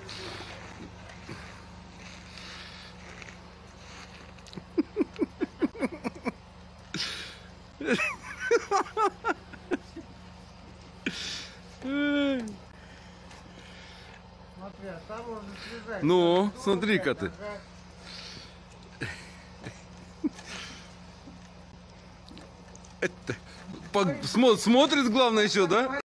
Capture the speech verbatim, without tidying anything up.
Смотри, а там можно связать. Ну, смотри-ка ты. Это, по, смо, смотрит, главное, еще, да?